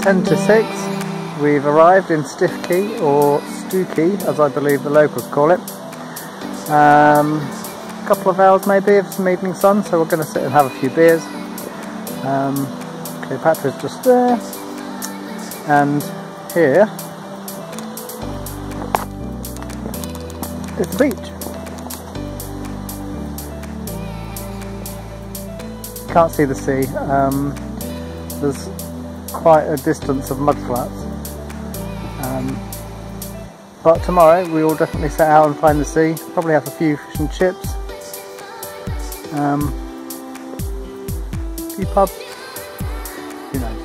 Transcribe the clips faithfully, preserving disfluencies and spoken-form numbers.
ten to six. We've arrived in Stiff Key, or Stew Key as I believe the locals call it. Um, a couple of hours maybe of some evening sun, so we're going to sit and have a few beers. Um, Cleopatra's just there, and here is the beach. Can't see the sea. Um, there's quite a distance of mudflats. Um, but tomorrow we will definitely set out and find the sea. Probably have a few fish and chips. Um, a few pubs. Who knows?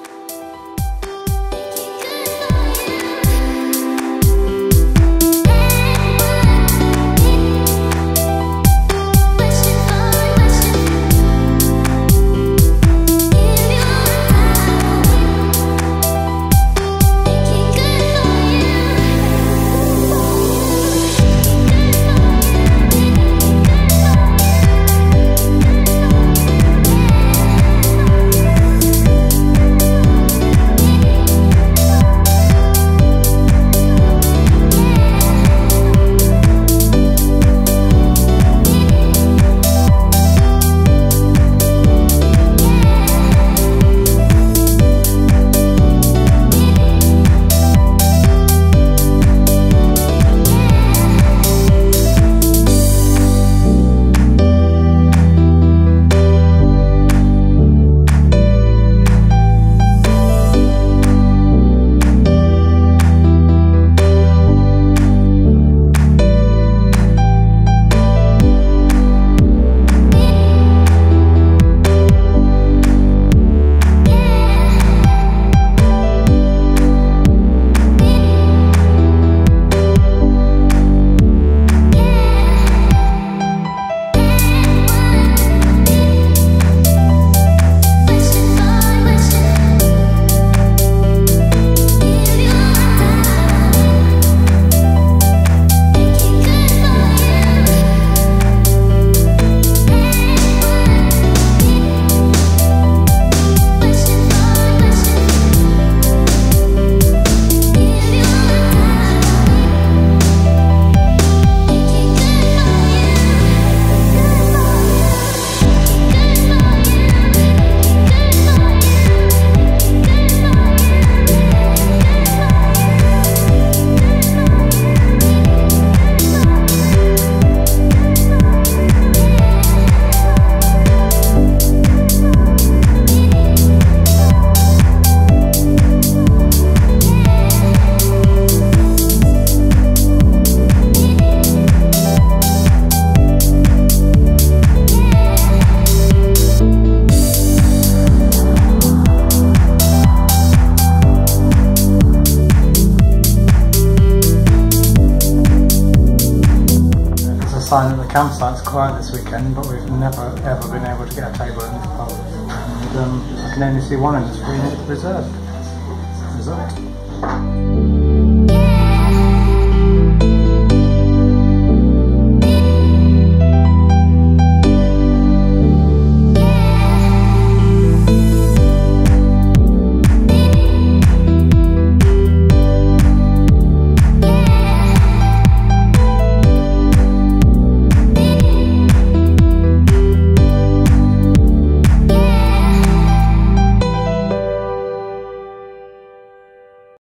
Sign that the campsite's quiet this weekend, but we've never ever been able to get a table in this pub, and um, I can only see one in this free reserved result.